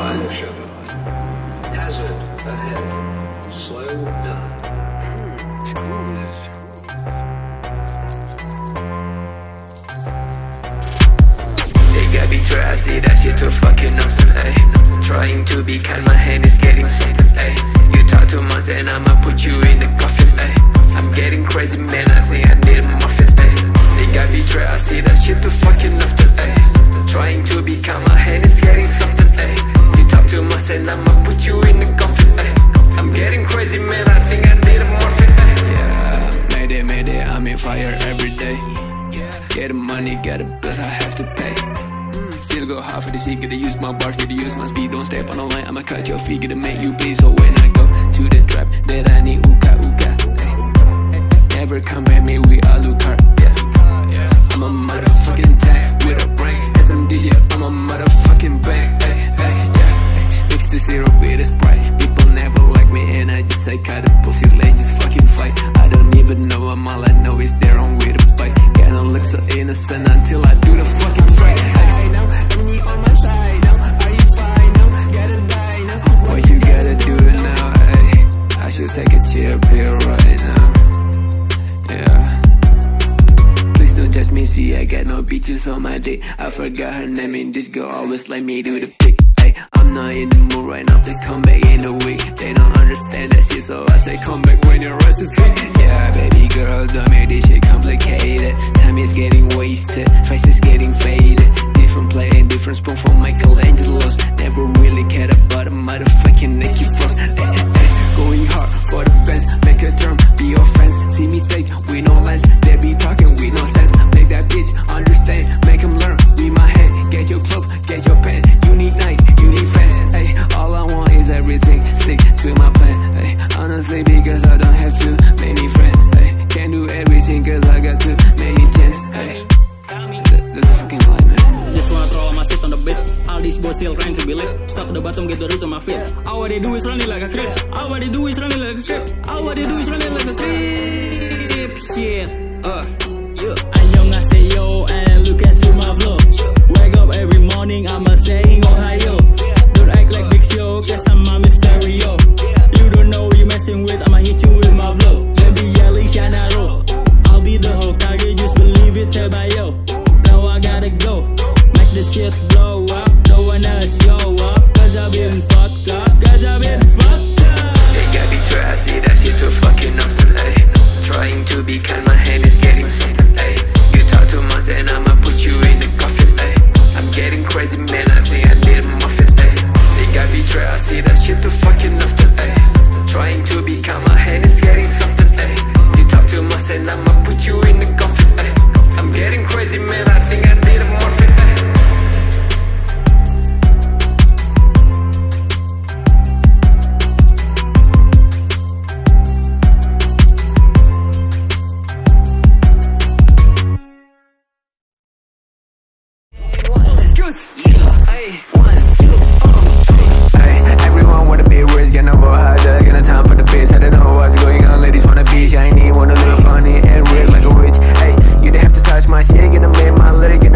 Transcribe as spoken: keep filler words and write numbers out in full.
one. Hazard ahead. Slow down. They got me try, I see that shit too fucking often, ayy. Trying to be kind, my hand is getting softer, ayy. You talk too much and I'ma put you in the coffin, ayy. I'm getting crazy, man, I think I need a muffin, ayy. They got me try, I see that shit too fucking often, ayy. Trying to be kind, my hand is getting softer, ayy. You talk too much and I'ma put you in the coffin, ayy. I'm getting crazy, man, I think I need a muffin, ayy. Yeah, mayday, mayday, I'm in fire every day. Get money, get a bills I have to pay. Still go hard for the seat, gotta use my bars, gotta use my speed. Don't step on the line, I'ma cut your feet, gotta make you pay. So when I go to the trap, then I need uka uka. Never come at me with a look hard, yeah. I'm a motherfucking tank with a brain and some D J, I'm a motherfucking bank, ay, ay, yeah. Mix the zero with a Sprite. People never like me and I just say cut a pussy, like just fucking fight. I don't even know I'm all I know is they're on with a bite. Can't look so innocent until I do the fucking strike. Take a chill pill right now, yeah. Please don't judge me, see I got no bitches on my dick. I forgot her name and this girl always let me do the pick. Ay, I'm not in the mood right now, please come back in a week. They don't understand that shit, so I say come back when your rest is quick. Yeah, baby girl, don't make this shit complicated. Time is getting wasted, face is getting faded. Different play and different spoon from Michelangelo's. Never really cared about a motherfucking Nicky Frost. Ay, ay, ay. Going hard for the best, make a turn, be your friends. See mistake, we no lens, they be talking, we no sense. Make that bitch understand, make him learn, be my head. Get your clothes, get your pen, you need night, you need friends. Ay, all I want is everything, stick to my plan. Ay, honestly, because I don't have too many friends. Ay, can't do everything cause I got too many chances. Ay, that's a fucking lie, man. Just wanna throw all my shit on the beat. All these boys still trying to be lit. Stop at the bottom, get the root on my feet. All what they do is running like a creep. All what they do is running like a creep. All what they do is running like a creep. Shit, uh, yeah. Annyeonghaseyo and look at you my vlog. Wake up every morning, I'ma saying Ohio. Don't act like big show, cause I'm a mysterio. You don't know you messing with, I'ma hit you with my vlog. Baby yelling Shanaro. I'll be the whole target, just believe it, tell by yo. Now I gotta go. The shit blow up, don't wanna show up. Cause I've been fucked up, cause I've been fucked up. They got me try, I see that shit too fucking often, ayy. Trying to be kind, my hand is getting softer, ayy. You talk too much and I'ma put you in the coffin, ayy. I'm getting crazy, man, I think I need a muffin, ayy. They got me try, I see that shit too fucking often, ayy. Trying to be kind, my hand is getting softer, ayy. You talk too much and I'ma put you in the coffin, ayy. I'm getting crazy, man, I think I need a muffin, ayy. Ay, one, two, oh, ay. Everyone wanna be rich, get no more harder, get no time for the bitch. I don't know what's going on, ladies wanna be shiny, wanna look funny and rich like a witch. Hey, you don't have to touch my shit, gonna make my lyric.